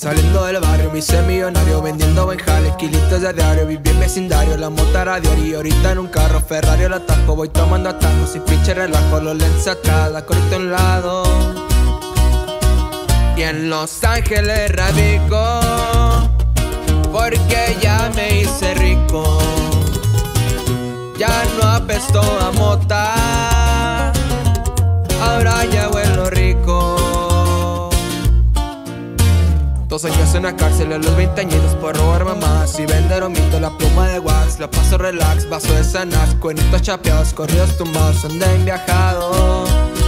Saliendo del barrio me hice millonario, vendiendo benjales, kilitos de diario. Viví en vecindario, la mota radio y ahorita en un carro Ferrari al atajo. Voy tomando atajos, sin pinche relajo, los lentes atrás, la corita a un lado. Y en Los Ángeles radico, porque ya me hice rico. Ya no apesto a mota, ahora ya huelo rico. 2 años en la cárcel a los 20 añitos por robar mamás y vender omito, la pluma de wax, la paso relax, vaso de Xanax, cuenitos chapeados, corridos tumbados, anden viajado.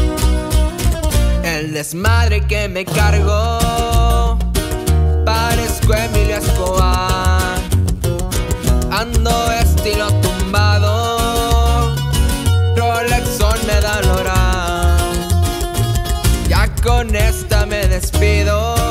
El desmadre que me cargo, parezco Emilio Escobar, ando estilo tumbado, Rolexón me da el hora. Ya con esta me despido,